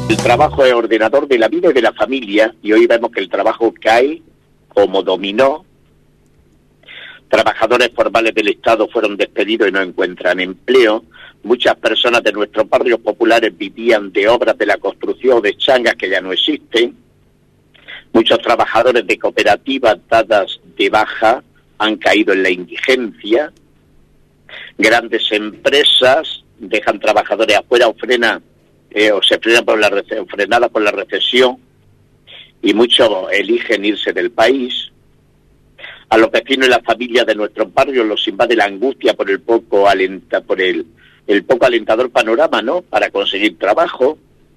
El trabajo es ordenador de la vida y de la familia, y hoy vemos que el trabajo cae como dominó. Trabajadores formales del Estado fueron despedidos y no encuentran empleo. Muchas personas de nuestros barrios populares vivían de obras de la construcción, de changas que ya no existen. Muchos trabajadores de cooperativas dadas de baja han caído en la indigencia. Grandes empresas dejan trabajadores afuera o se frenan frenadas por la recesión, y muchos eligen irse del país. A los vecinos y las familias de nuestros barrios los invade la angustia por el poco alentador panorama, ¿no?, para conseguir trabajo.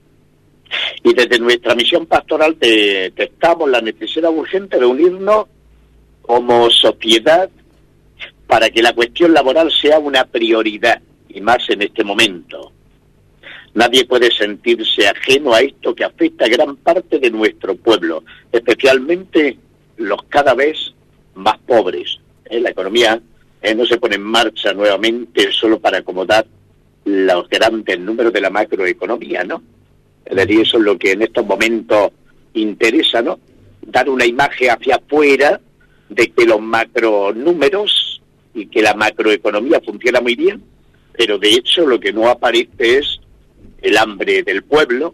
Y desde nuestra misión pastoral detectamos la necesidad urgente de unirnos como sociedad para que la cuestión laboral sea una prioridad, y más en este momento. Nadie puede sentirse ajeno a esto que afecta a gran parte de nuestro pueblo, especialmente los cada vez más pobres. La economía no se pone en marcha nuevamente solo para acomodar los grandes números de la macroeconomía, ¿no? Es decir, eso es lo que en estos momentos interesa, ¿no? Dar una imagen hacia afuera de que los macronúmeros y que la macroeconomía funciona muy bien, pero de hecho lo que no aparece es el hambre del pueblo.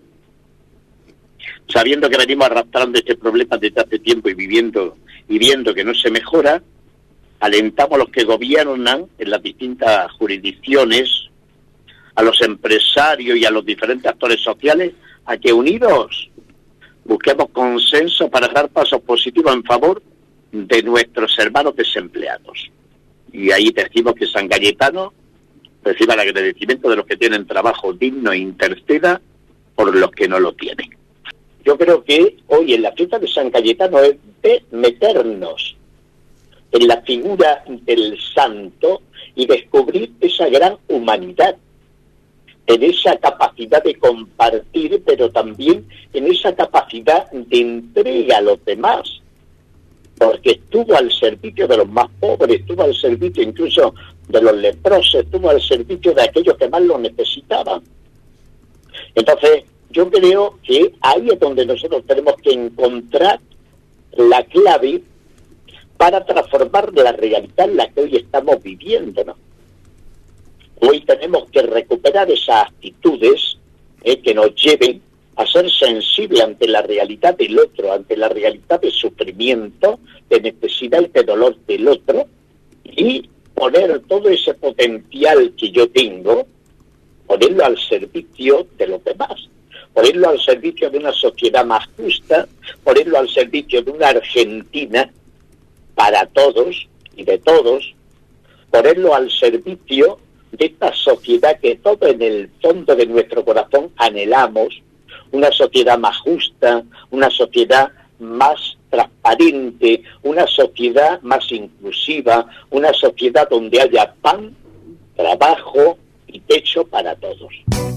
Sabiendo que venimos arrastrando este problema desde hace tiempo y viendo que no se mejora, alentamos a los que gobiernan en las distintas jurisdicciones, a los empresarios y a los diferentes actores sociales, a que unidos busquemos consenso para dar pasos positivos en favor de nuestros hermanos desempleados. Y ahí decimos que San Cayetano reciba el agradecimiento de los que tienen trabajo digno e interceda por los que no lo tienen. Yo creo que hoy en la fiesta de San Cayetano es de meternos en la figura del santo y descubrir esa gran humanidad, en esa capacidad de compartir, pero también en esa capacidad de entrega a los demás, porque estuvo al servicio de los más pobres, estuvo al servicio incluso de los leprosos, estuvo al servicio de aquellos que más lo necesitaban. Entonces, yo creo que ahí es donde nosotros tenemos que encontrar la clave para transformar la realidad en la que hoy estamos viviendo, ¿no? Hoy tenemos que recuperar esas actitudes que nos lleven a ser sensibles ante la realidad del otro, ante la realidad de sufrimiento, de necesidad y de dolor del otro, y poner todo ese potencial que yo tengo, ponerlo al servicio de los demás, ponerlo al servicio de una sociedad más justa, ponerlo al servicio de una Argentina para todos y de todos, ponerlo al servicio de esta sociedad que todos en el fondo de nuestro corazón anhelamos, una sociedad más justa, una sociedad más transparente, una sociedad más inclusiva, una sociedad donde haya pan, trabajo y techo para todos.